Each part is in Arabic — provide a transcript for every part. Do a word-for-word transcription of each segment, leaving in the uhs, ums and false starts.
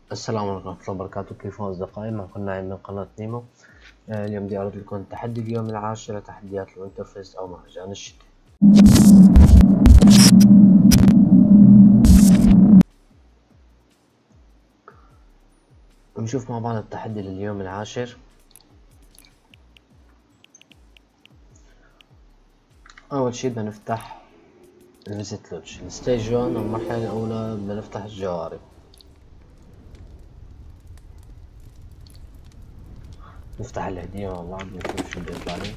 السلام عليكم ورحمة الله وبركاته. كيفكم أصدقائي؟ معكم نايم من قناة نيمو. آه اليوم بدي أعرض لكم تحدي اليوم العاشر لتحديات الوينترفيست أو مهرجان الشتاء. نشوف مع بعض التحدي لليوم العاشر. أول شي بدنا نفتح الفيزيت لودج الستيج واحد. المرحلة الأولى بدنا نفتح الجوارب. نفتح الهدية مع بعض ونشوف شو بيطلع لي.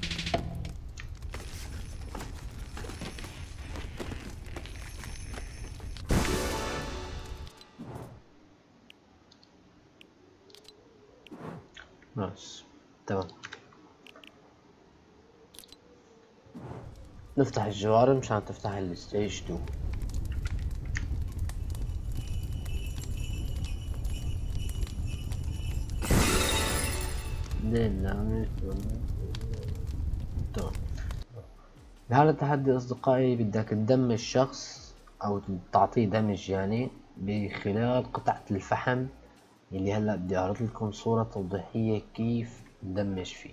بس تمام. نفتح الجوارب مشان تفتح الستيج اتنين. تمام. بهذا التحدي أصدقائي بدك تدمج شخص أو تعطيه دمج يعني بخلال قطعة الفحم اللي هلا بدي أعرض لكم صورة توضيحية كيف ندمج فيه.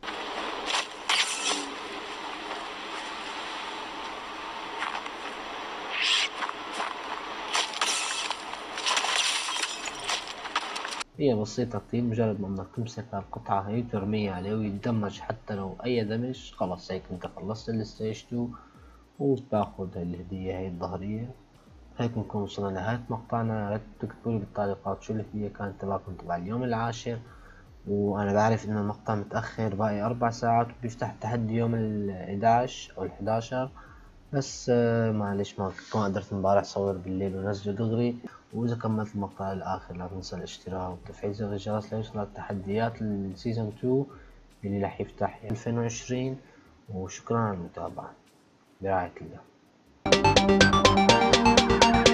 هي بسيطة كتير، مجرد ما بدك تمسك القطعة هي وترميها عليه ويتدمج. حتى لو أي دمج خلص هيك أنت خلصت الستيج اتنين وبتاخد الهدية هي الظهرية. هيك نكون وصلنا لنهاية مقطعنا. يا ريت تكتبولي بالتعليقات شو الهدية كانت تبعكم تبع اليوم العاشر. وانا بعرف ان المقطع متأخر، باقي اربع ساعات وبيفتح التحدي يوم الحداش او الحداشر. بس معلش ما ما قدرت امبارح صور بالليل ونزله دغري. واذا كملت المقطع للاخر لا تنسى الاشتراك وتفعيل زر الجرس ليوصلك تحديات السيزون اتنين اللي راح يفتح ألفين وعشرين. وشكرا على المتابعة. برعاية الله.